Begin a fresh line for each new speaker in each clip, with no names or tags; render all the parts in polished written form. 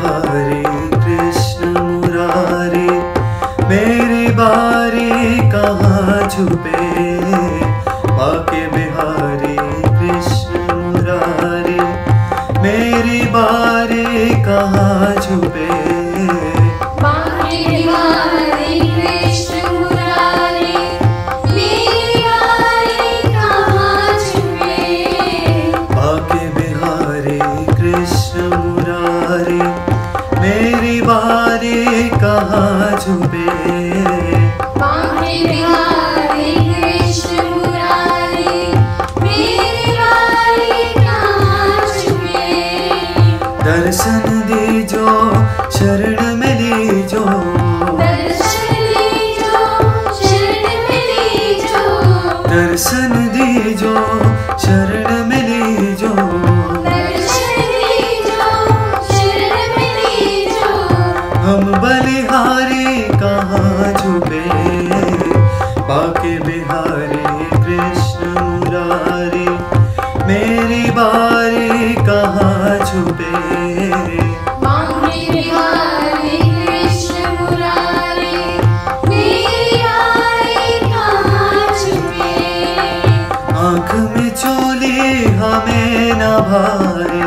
बिहारी कृष्ण मुरारी, मेरी बारी कहाँ छुपे, बाके बिहारी कृष्ण मुरारी, मेरी बारी कहाँ छुपे। मेरी बारी कहाँ छुपे, बाके बिहारी कृष्ण मुरारी, मेरी बारी कहाँ छुपे। दर्शन दीजो शरण में लीजो, दर्शन दीजो शरण में लीजो, दर्शन दीजो शरण में लीजो, हम बलिहारी कहाँ छुपे, बाके बिहारी कृष्ण मुरारी, मेरी बारी कहाँ छुपे, बाके बिहारी कृष्ण मुरारी, मेरी बारी कहाँ छुपे। आँख में चोली हमें न भाए,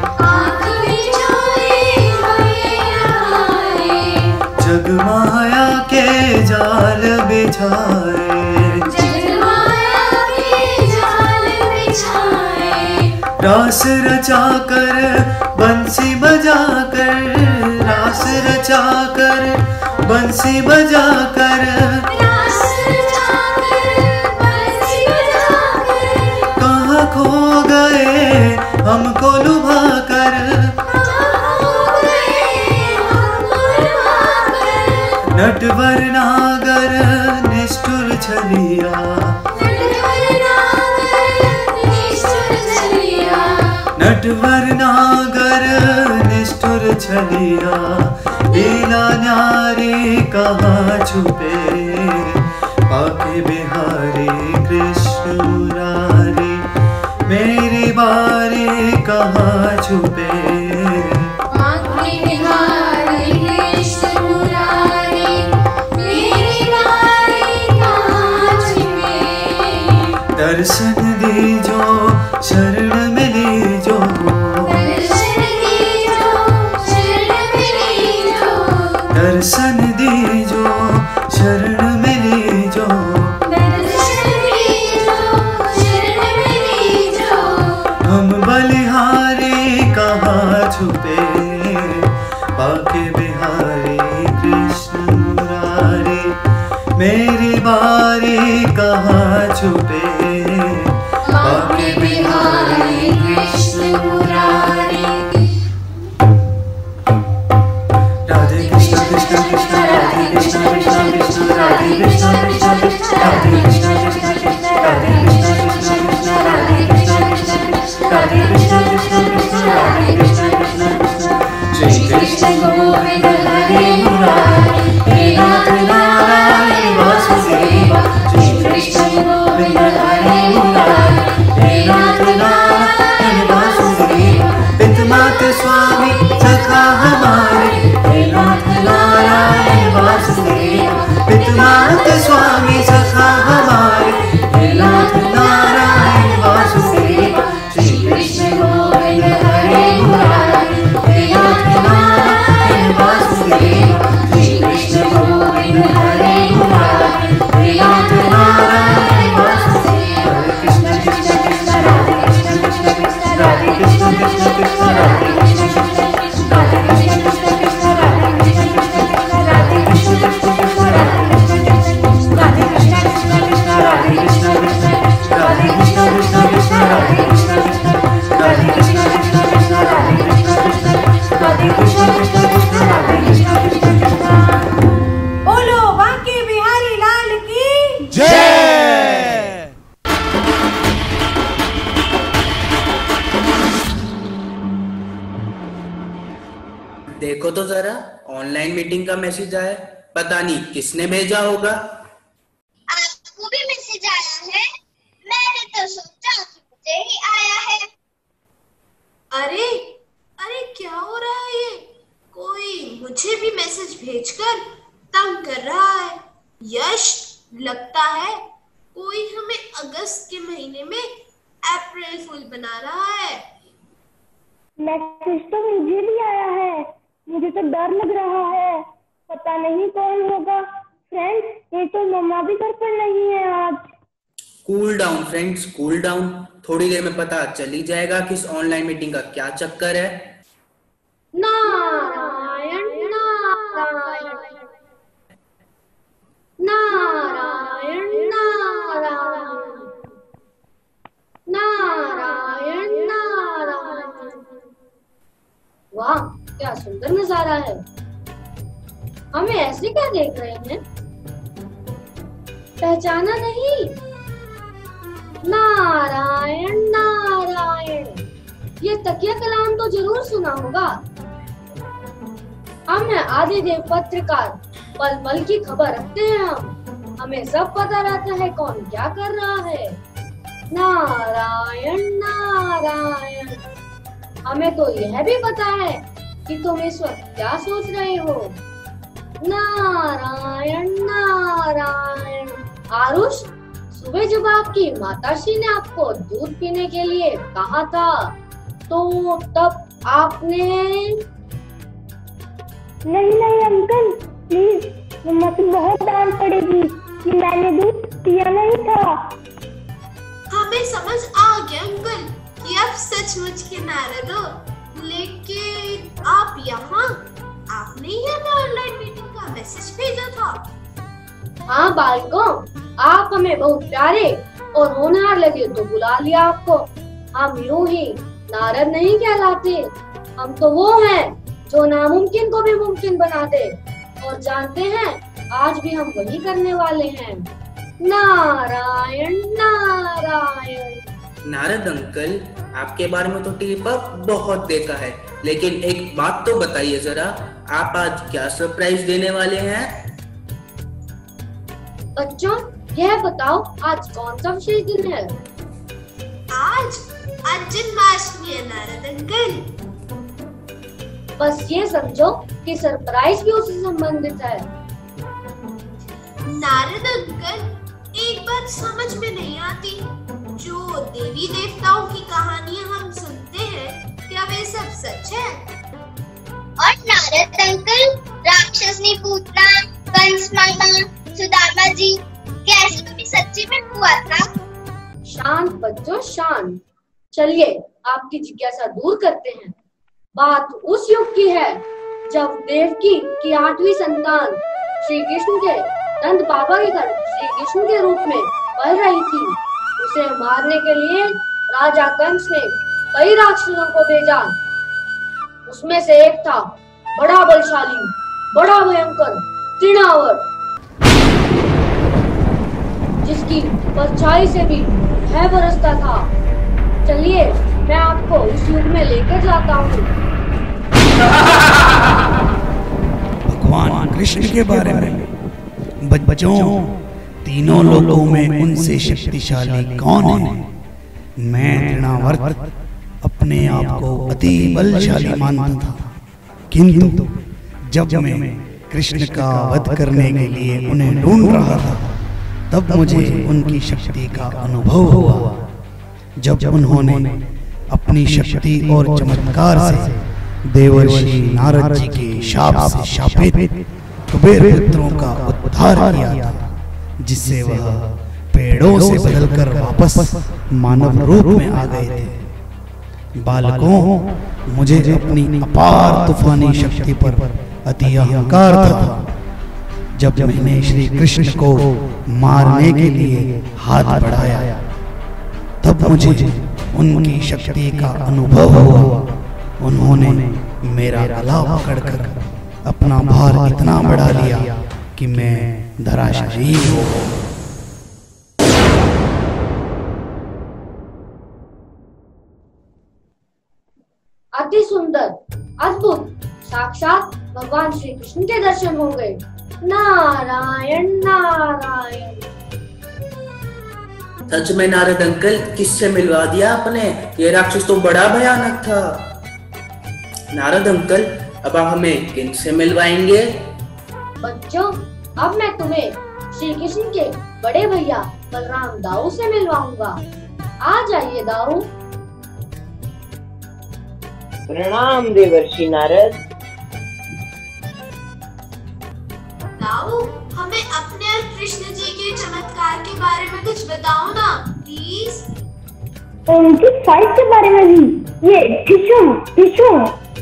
जग माया के जाल बिछाए, जग माया के जाल बिछाए। रास रचाकर बंसी बजाकर, रास रचाकर बंसी बजाकर, रास रचाकर बंसी बजाकर। कहाँ खो गए हमको लुभाकर, नटवर नागर निष्ठुर छलिया, नटवर नागर निष्ठुर छलिया, लीला न्यारी कहाँ छुपे, बाके बिहारी कृष्ण मुरारी, मेरी बारी कहाँ छुपे, दर्शन दीजो शरण में लीजो, दर्शन दीजो शरण में लीजो, दर्शन दीजो शरण में लीजो, दर्शन दीजो शरण में लीजो। हम बलिहारी कहाँ छुपे, बाके बिहारी कृष्ण मुरारी, मेरी बारी कहाँ छुपे, बाके बिहारी कृष्ण मुरारी। राधे कृष्ण कृष्ण कृष्ण राधे कृष्ण कृष्ण कृष्ण राधे कृष्ण कृष्ण कृष्ण राधे कृष्ण कृष्ण कृष्ण राधे कृष्ण कृष्ण कृष्ण राधे कृष्ण कृष्ण कृष्ण राधे कृष्ण कृष्ण कृष्ण राधे कृष्ण कृष्ण कृष्ण। श्री कृष्ण गोविंद हरे मुरारी, हे नाथ नारायण वासुदेव। श्री कृष्ण गोविंद हरे मुरारी, हे नाथ नारायण वासुदेव। पितमात स्वामी सखा हमारे, हे नाथ नारायण वासुदेव। पितमात स्वामी सखा हमारे, हे नाथ नारायण वासुदेव। श्री कृष्ण गोविंद हरे मुरारी, हे नाथ नारायण वासुदेव। श्री कृष्ण गोविंद हरे मुरारी, हे नाथ नारायण वासुदेव। हरे कृष्ण कृष्ण कृष्ण राधे कृष्ण कृष्ण कृष्ण राधे कृष्ण कृष्ण कृष्ण राधे कृष्ण कृष्ण कृष्ण राधे कृष्ण कृष्ण कृष्ण राधे कृष्ण कृष्ण कृष्ण राधे कृष्ण कृष्ण कृष्ण राधे कृष्ण कृष्ण राधे कृष्ण कृष्ण कृष्ण राधे कृष्ण कृष्ण राधे कृष्ण कृष्ण कृष्ण राधे कृष्ण कृष्ण राधे कृष्ण कृष्ण कृष्ण राधे कृष्ण कृष्ण राधे कृष्ण कृष्ण कृष्ण राधे कृष्ण कृष्ण कृष्ण।
बोलो बाके बिहारी लाल की
जय।
देखो तो जरा, ऑनलाइन मीटिंग का मैसेज आया, पता नहीं किसने भेजा होगा।
आपको भी मैसेज आया है? मैंने तो सोचा कि मुझे ही आया है।
अरे अरे क्या हो रहा है ये? भेजकर तंग कर रहा है। यश, लगता है कोई हमें अगस्त के महीने में अप्रैल फूल बना रहा है।
मैसेज तो मुझे भी आया है, मुझे तो डर लग रहा है, पता नहीं कौन होगा। फ्रेंड्स, ये तो मम्मा भी घर पर नहीं है आज।
Cool down friends, cool down. थोड़ी देर में पता चल ही जाएगा कि इस ऑनलाइन मीटिंग का क्या चक्कर है।
नारायण नारायण नारायण नारायण नारायण नारायण। वाह, क्या सुंदर नजारा है। हमें ऐसे क्या देख रहे हैं? पहचाना नहीं? नारायण नारायण, ये तकिया कलाम तो जरूर सुना होगा। हम हैं आदिदेव पत्रकार, पल पल की खबर रखते हैं हम। हमें सब पता रहता है कौन क्या कर रहा है। नारायण नारायण। हमें तो यह भी पता है कि तुम इस वक्त क्या सोच रहे हो। नारायण नारायण। आरुष, सुबह जब आपकी माताश्री ने आपको दूध पीने के लिए कहा था तो तब आपने?
नहीं अंकल, प्लीज, मम्मा से बहुत डांट पड़ेगी कि मैंने दूध पिया नहीं था।
हमें समझ आ गया अंकल कि आप सचमुच के नारद हो, लेकिन आप यहाँ, आपने ही हमें ऑनलाइन मीटिंग का मैसेज भेजा था।
हाँ बालकों, आप हमें बहुत प्यारे और होनहार लगे तो बुला लिया आपको। हम यूं ही नारद नहीं कहलाते, हम तो वो हैं जो नामुमकिन को भी मुमकिन बना दे। और जानते हैं, आज भी हम वही करने वाले हैं। नारायण नारायण।
नारद अंकल, आपके बारे में तो टीवी पर बहुत देखा है, लेकिन एक बात तो बताइए जरा, आप आज क्या सरप्राइज देने वाले हैं?
बच्चों, यह बताओ आज कौन सा विशेष दिन है?
आज जन्माष्टमी है नारद अंकल।
बस ये समझो कि सरप्राइज भी उससे संबंधित है।
नारद अंकल, एक बात समझ में नहीं आती, जो देवी देवताओं की कहानियां हम सुनते हैं, क्या वे सब सच है?
और नारद अंकल, राक्षसनी पूतना, कंस मामा, सुदामा जी, क्या ऐसा कभी सच्ची में हुआ था?
शांत बच्चों, शांत। चलिए आपकी जिज्ञासा दूर करते हैं। बात उस युग की है जब देवकी की 8वीं संतान श्री कृष्ण के नंद बाबा के घर श्री कृष्ण के रूप में पल रही थी। उसे मारने के लिए राजा कंस ने कई राक्षसों को भेजा। उसमें से एक था बड़ा बलशाली, बड़ा भयंकर तृणावर, जिसकी परछाई से भी भय बरसता था। चलिए मैं आपको उस युग में लेकर जाता हूँ।
भगवान कृष्ण के बारे में बच्चों, तीनों लोकों में उनसे शक्तिशाली कौन है? मैं तृणावर्त अपने आप को अति बलशाली मानता था, किंतु जब मैं कृष्ण का वध करने के लिए उन्हें ढूंढ रहा था, तब मुझे उनकी शक्ति का अनुभव हुआ। जब उन्होंने अपनी शक्ति और चमत्कार से देवर्षि नारद जी के शाप से शापित कुबेर पुत्रों का उद्धार किया था, जिससे वह पेड़ों से बदलकर वापस मानव रूप में आ गए थे। बालकों, मुझे अपनी अपार तूफानी शक्ति पर अति अहंकार था। जब मैंने श्री कृष्ण को मारने के लिए हाथ बढ़ाया, तब मुझे उनकी शक्ति का अनुभव हुआ। उन्होंने मेरा गला पकड़कर अपना भार इतना बढ़ा लिया कि मैं धराशायी हो गया।
अति सुंदर, अद्भुत, साक्षात भगवान श्री कृष्ण के दर्शन हो गए। नारायण नारायण।
सच में नारद अंकल, किससे मिलवा दिया आपने? ये राक्षस तो बड़ा भयानक था। नारद अंकल, अब आप हमें किन से मिलवाएंगे?
बच्चों, अब मैं तुम्हें श्री कृष्ण के बड़े भैया बलराम दाऊ से मिलवाऊंगा। आ जाइए दाऊ।
प्रणाम देवर्षि नारद।
दाऊ, हमें अपने और कृष्ण जी के चमत्कार के बारे में कुछ बताओ ना, प्लीज।
उनकी फाइट के बारे में भी। ये टिशुम।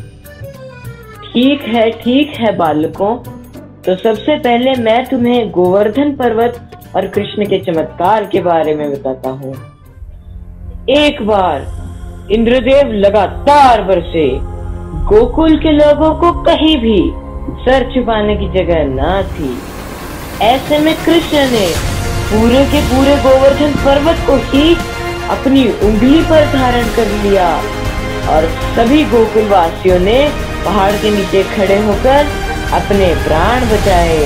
ठीक है बालकों। तो सबसे पहले मैं तुम्हें गोवर्धन पर्वत और कृष्ण के चमत्कार के बारे में बताता हूँ। एक बार इंद्रदेव लगातार बरसे। गोकुल के लोगों को कहीं भी सर छुपाने की जगह न थी। ऐसे में कृष्ण ने पूरे के पूरे गोवर्धन पर्वत को ही अपनी उंगली पर धारण कर लिया और सभी गोकुल वासियों ने पहाड़ के नीचे खड़े होकर अपने प्राण बचाए।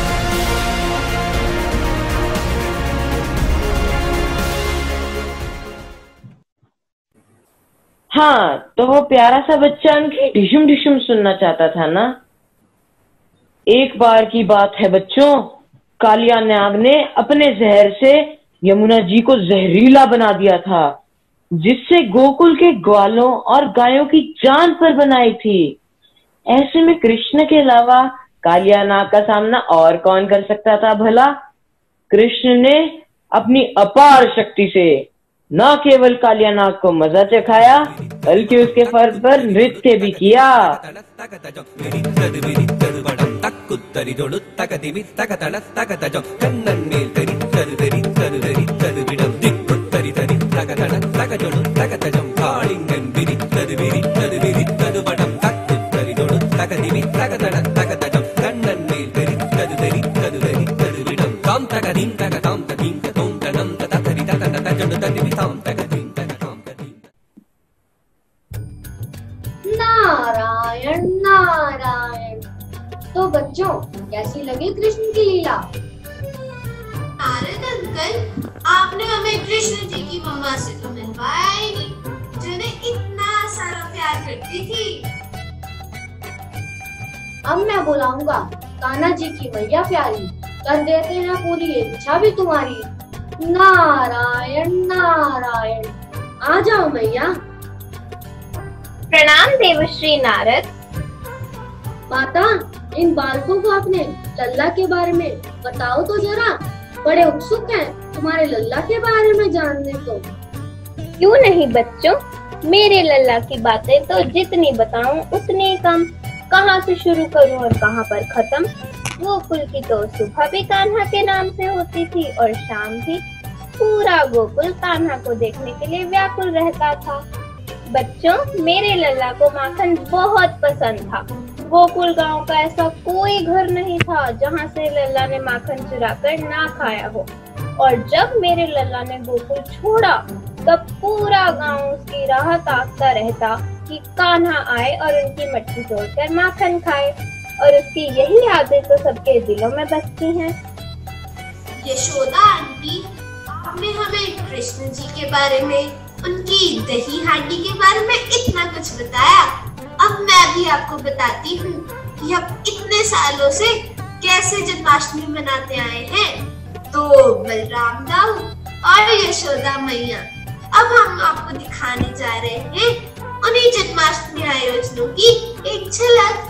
हाँ, तो वो प्यारा सा बच्चा उनकी ढिशुम ढिशुम सुनना चाहता था ना। एक बार की बात है बच्चों, कालिया नाग ने अपने जहर से यमुना जी को जहरीला बना दिया था, जिससे गोकुल के ग्वालों और गायों की जान पर बनाई थी। ऐसे में कृष्ण के अलावा कालिया नाग का सामना और कौन कर सकता था भला। कृष्ण ने अपनी अपार शक्ति से न केवल कालिया नाग को मजा चखाया, बल्कि उसके फर पर नृत्य भी किया।
नारायण नारायण। तो बच्चों, कैसी लगी कृष्ण की लीला?
नारद अंकल, आपने हमें कृष्ण जी की मम्मा से तो मिलवाया ही नहीं, जिन्हें इतना सारा प्यार करती थी।
अब मैं बुलाऊंगा कान्हा जी की मैया प्यारी, कर देते हैं पूरी ये इच्छा भी तुम्हारी। नारायण नारायण। आ जाओ मैया।
प्रणाम देवश्री नारद।
माता, इन बालकों को अपने लल्ला के बारे में बताओ तो जरा। बड़े उत्सुक हैं तुम्हारे लल्ला के बारे में जानने को।
क्यों नहीं बच्चों, मेरे लल्ला की बातें तो जितनी बताऊं उतनी कम। कहाँ से शुरू करूं और कहाँ पर खत्म। गोकुल की तो सुबह भी कान्हा के नाम से होती थी और शाम भी। पूरा गोकुल कान्हा को देखने के लिए व्याकुल रहता था। बच्चों, मेरे लल्ला को माखन बहुत पसंद था। गोकुल गांव का ऐसा कोई घर नहीं था जहां से लल्ला ने माखन चुराकर ना खाया हो। और जब मेरे लल्ला ने गोकुल छोड़ा, तब पूरा गांव उसकी राह ताकता रहता कि कान्हा आए और उनकी मटकी तोड़कर माखन खाए। और उसकी यही आदत तो सबके दिलों में बसती हैं।
यशोदा आंटी, आपने हमें कृष्ण जी के बारे में, उनकी दही हांडी के बारे में इतना कुछ बताया। अब मैं भी आपको बताती हूँ कि हम इतने सालों से कैसे जन्माष्टमी मनाते आए हैं। तो बलराम दाऊ और यशोदा मैया, अब हम आपको दिखाने जा रहे हैं उन्हीं जन्माष्टमी आयोजनों की एक झलक।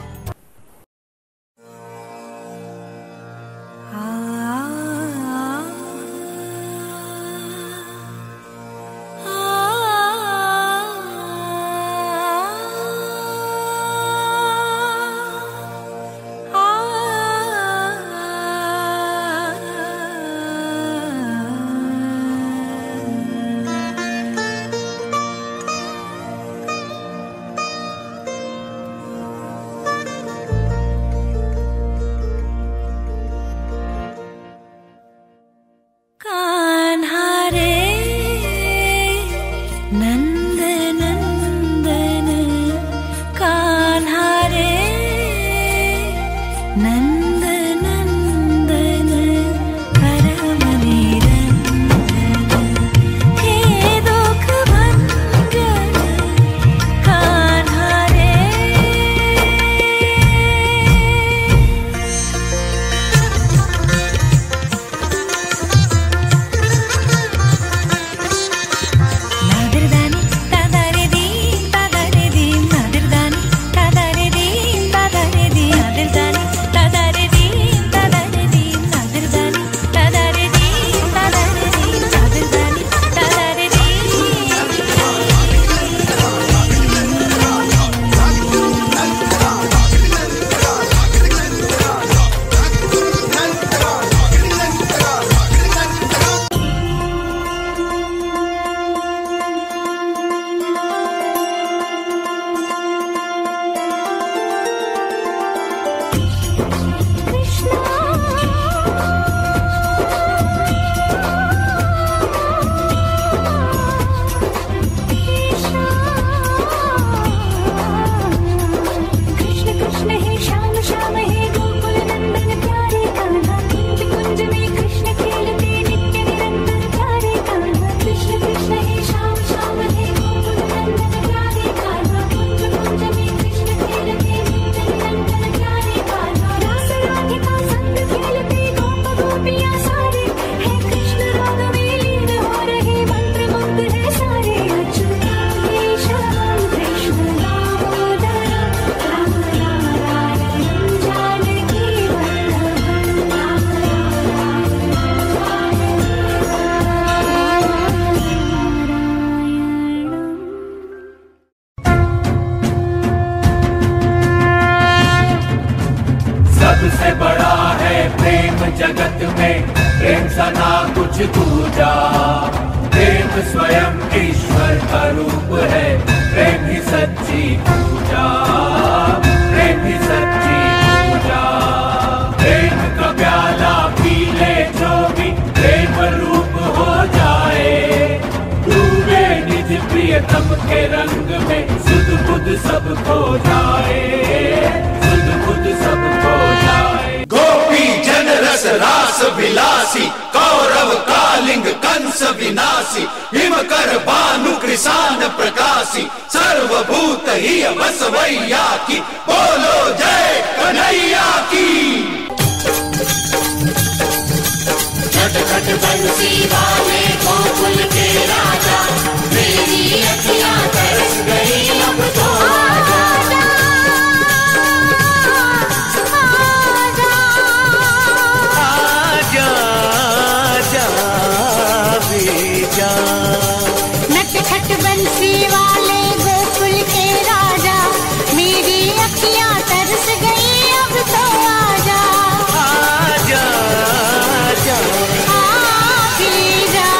सबसे बड़ा है प्रेम जगत में, प्रेम सना कुछ दूजा। प्रेम स्वयं ईश्वर का रूप है, प्रेम ही सच्ची पूजा, प्रेम ही सच्ची पूजा। प्रेम का प्याला पी ले जो भी प्रेम रूप हो जाए, डूबे निज प्रियतम के रंग में, सुध बुध सब खो जाए, सुध बुध सब खो जाए।
गोपी जन रस रास विलासी, कौरव कालिंग कंस विनाशी, हिमकर भानु कृषाण प्रकाशी, सर्वभूत ही बसवैया की, बोलो जय कन्हैया की।
खटखट बंसी वाले गोकुल के राजा, मेरी अखियां तरस गई अब तो आजा, आजा, आजा, आजा। नटखट बंसी वाले गोकुल के राजा, मेरी अखियां तरस गई अब तो आजा, आजा, आजा, आजा,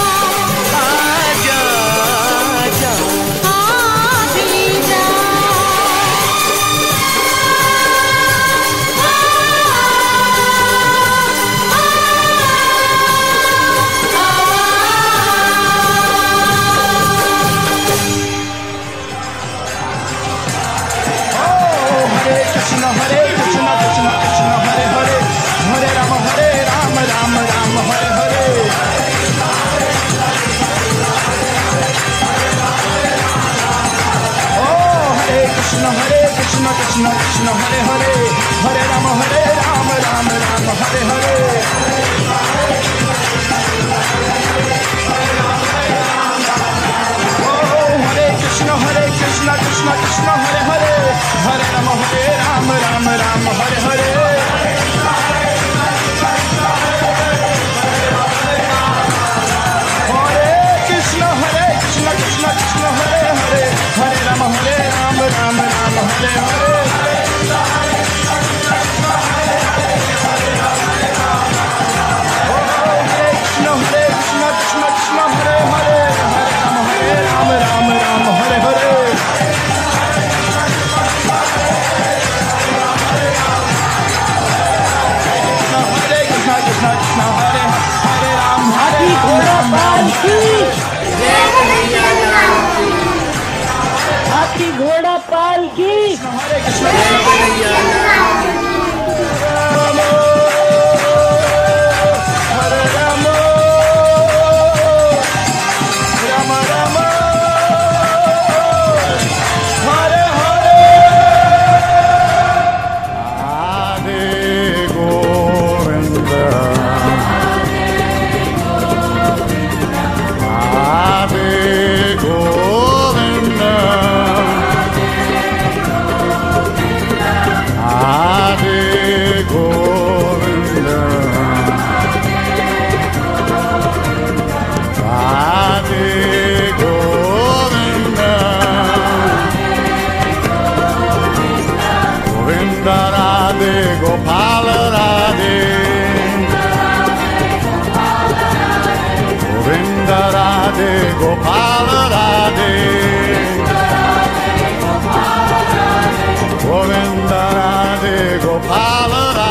आजा, आजा।
हरे कृष्ण कृष्ण कृष्ण हरे हरे, हरे राम राम राम हरे हरे। ओ हरे कृष्ण कृष्ण कृष्ण हरे हरे, हरे राम राम राम हरे हरे। ओ हरे कृष्ण कृष्ण कृष्ण हरे हरे, हरे राम राम हरे हरे। हरे कृष्ण कृष्ण कृष्ण हरे हरे, हरे राम राम हरे हरे। हरे कृष्ण कृष्ण कृष्ण हरे हरे, हरे राम राम हरे हरे।
हाथी घोड़ा पालकी, हाथी घोड़ा पालकी।
Gopal Radhe, Govinda Radhe, Gopal Radhe.